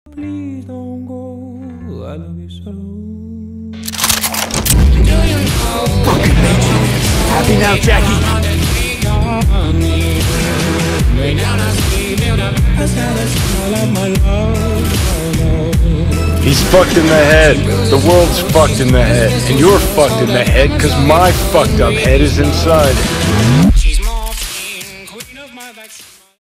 Please don't go, I love you so. Happy now, Jackie? He's fucked in the head. The world's fucked in the head. And you're fucked in the head because my fucked up head is inside.